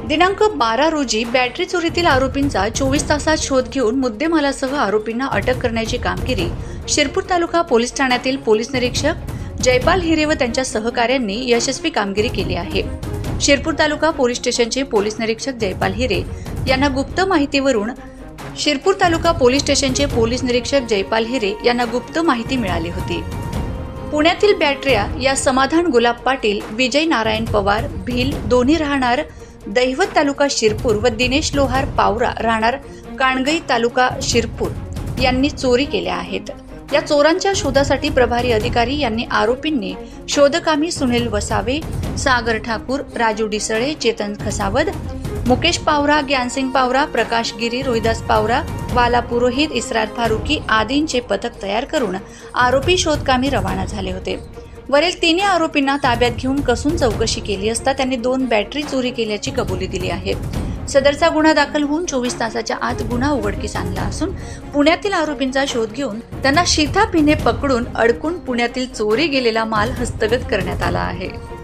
दिनांक 12 रोजी बॅटरी चोरीतील आरोपींचा 24 तासात शोध घेऊन मुद्देमालासह आरोपींना अटक करण्याची कामगिरी शिरपूर तालुका पोलीस ठाण्यातील पोलीस निरीक्षक जयपाल हिरे व त्यांच्या सहकाऱ्यांनी यशस्वी कामगिरी केली आहे। शिरपूर तालुका पोलीस स्टेशनचे पोलीस निरीक्षक जयपाल हिरे यांना गुप्त माहिती मिळाली होती। पुण्यातील बॅटऱ्या या समाधान गुलाब पाटील, विजय नारायण पवार भील दोन्ही राहणार दैवत तालुका शिरपूर व दिनेश लोहार पावरा राहणार काणगई तालुका शिरपूर यांनी चोरी केल्या आहेत। या चोरांच्या शोधासाठी प्रभारी अधिकारी यांनी आरोपींनी शोधकामी सुनील वसावे, सागर ठाकूर, राजू डिसळे, चेतन खसावद, मुकेश पावरा, ज्ञानसिंग पावरा, प्रकाश गिरी, रोहिदास पावरा, वाला पुरोहित, इसरार फारुकी आदींचे पथक तयार करून आरोपी शोधकामी रवाना झाले होते। वरील तिन्ही आरोपींना ताब्यात घेऊन कसून चौकशी केली असता त्यांनी 2 बॅटरी चोरी केल्याची कबुली दिली आहे। सदरचा गुन्हा दाखल होऊन 24 तासाच्या आत गुन्हा उघडकीस आणला असून पुण्यातील आरोपींचा शोध घेऊन त्यांना शिताफीने पकडून अडकून पुण्यातील चोरी गेलेला माल हस्तगत करण्यात आला आहे।